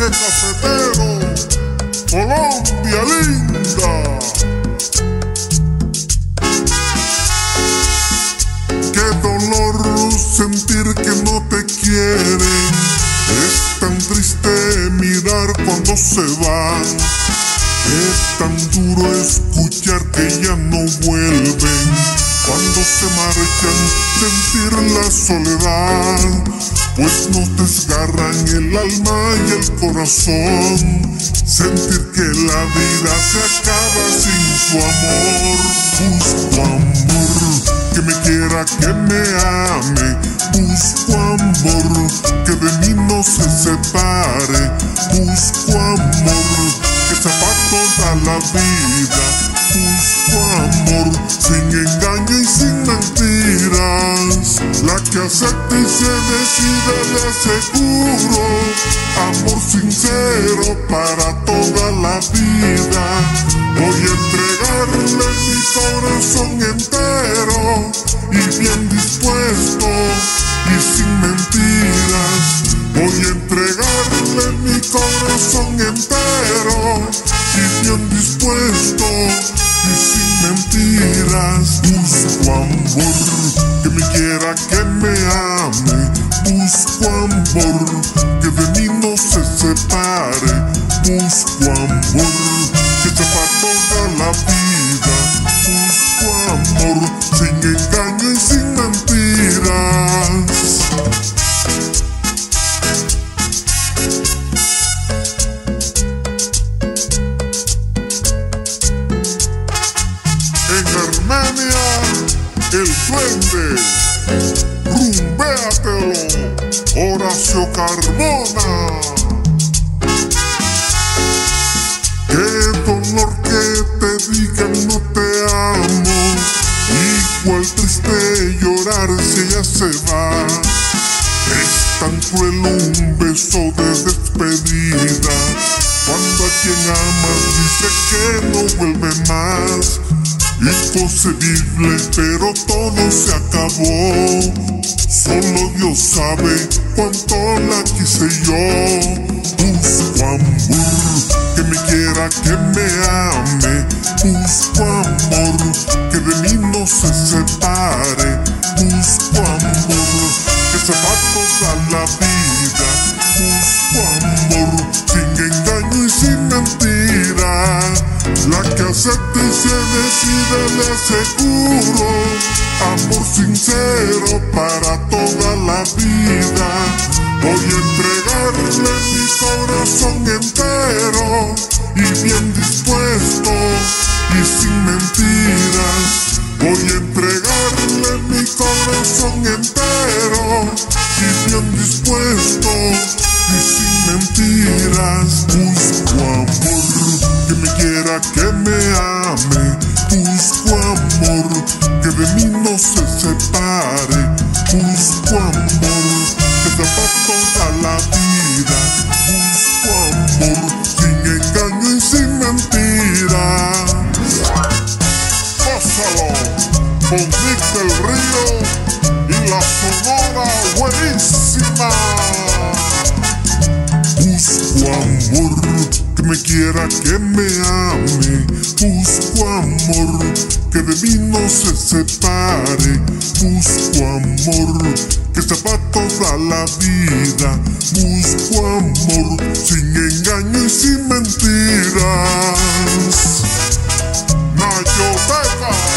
eje cafetero, Colombia linda. Qué dolor sentir que no te quieren, es tan triste mirar cuando se van, es tan duro escuchar que ya no vuelven. Cuando se marchan, sentir la soledad, pues nos desgarran el alma y el corazón. Sentir que la vida se acaba sin su amor. Busco amor, que me quiera, que me ame. Busco amor, que de mí no se separe. Busco amor, que sepa toda la vida. Busco amor, sin engaño y sin mentiras. La que acepta y se decide, le aseguro amor sincero para toda la vida. Voy a entregarle mi corazón entero y bien dispuesto y sin mentiras. Voy a entregarle mi corazón entero y bien dispuesto y sin mentiras. Busco amor, que me quiera, que me ame. Busco amor, que de mí no se separe. Busco amor, que sepa toda la vida. Busco amor, sin engaño y sin mentiras. En Armenia, el duende, rumbéatelo, Horacio Carmona. Qué dolor que te digan no te amo, igual triste llorar si ella se va. Es tan cruel un beso de despedida, cuando a quien amas dice que no vuelve más. Imposible, pero todo se acabó. Solo Dios sabe cuánto la quise yo. Busco amor, que me quiera, que me ame. Busco amor, que de mí no se separe. Busco amor, que sepa toda la vida. Busco amor, sin engaño y sin mentira. La que acepta y se decide, le aseguro amor sincero para toda la vida. Voy a entregarle mi corazón entero y bien dispuesto y sin mentiras. Voy a entregarle mi corazón entero y bien dispuesto y sin mentiras. Busco amor, que me quiera, que me ame. Busco amor, que de mí no se separe. Busco amor, que sepa toda la vida. Busco amor, sin engaño y sin mentiras. Pásalo con Nick del Río y la Sonora buenísima. Busco amor, que me quiera, que me ame. Busco amor, que de mí no se separe. Busco amor, que sepa toda la vida. Busco amor, sin engaño y sin mentiras. Nayoteca.